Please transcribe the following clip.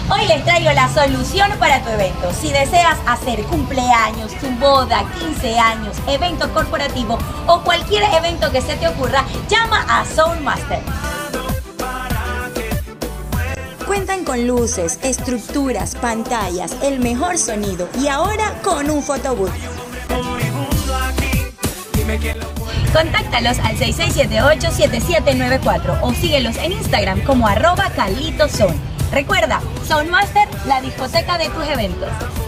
Hoy les traigo la solución para tu evento. Si deseas hacer cumpleaños, tu boda, 15 años, evento corporativo o cualquier evento que se te ocurra, llama a Soundmaster. Cuentan con luces, estructuras, pantallas, el mejor sonido y ahora con un photobooth. Contáctalos al 6678-7794 o síguelos en Instagram como @CalitoSound. Recuerda, Soundmaster, la discoteca de tus eventos.